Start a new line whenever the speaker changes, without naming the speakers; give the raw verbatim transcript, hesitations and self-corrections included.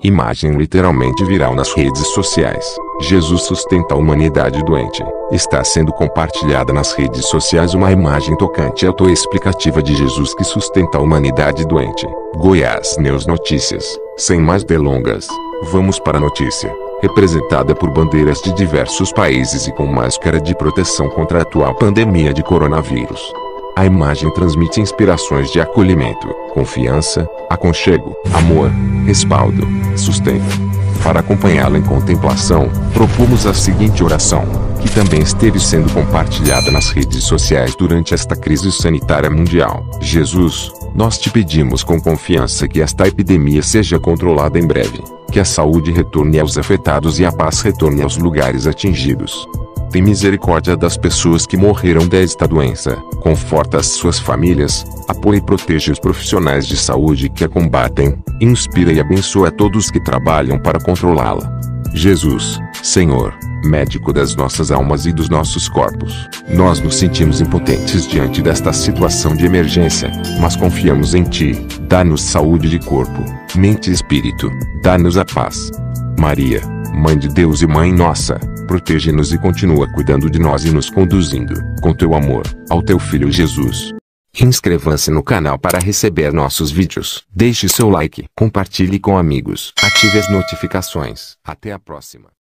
Imagem literalmente viral nas redes sociais. Jesus sustenta a humanidade doente. Está sendo compartilhada nas redes sociais uma imagem tocante e autoexplicativa de Jesus que sustenta a humanidade doente. Goiás News Notícias. Sem mais delongas, vamos para a notícia. Representada por bandeiras de diversos países e com máscara de proteção contra a atual pandemia de coronavírus. A imagem transmite inspirações de acolhimento, confiança, aconchego, amor, respaldo, sustento. Para acompanhá-la em contemplação, propomos a seguinte oração, que também esteve sendo compartilhada nas redes sociais durante esta crise sanitária mundial. Jesus, nós te pedimos com confiança que esta epidemia seja controlada em breve, que a saúde retorne aos afetados e a paz retorne aos lugares atingidos. Tem misericórdia das pessoas que morreram desta doença, conforta as suas famílias, apoia e protege os profissionais de saúde que a combatem, inspira e abençoa todos que trabalham para controlá-la. Jesus, Senhor, médico das nossas almas e dos nossos corpos, nós nos sentimos impotentes diante desta situação de emergência, mas confiamos em Ti, dá-nos saúde de corpo, mente e espírito, dá-nos a paz. Maria, Mãe de Deus e Mãe Nossa, protege-nos e continua cuidando de nós e nos conduzindo, com Teu amor, ao Teu Filho Jesus. Inscreva-se no canal para receber nossos vídeos. Deixe seu like, compartilhe com amigos, ative as notificações. Até a próxima.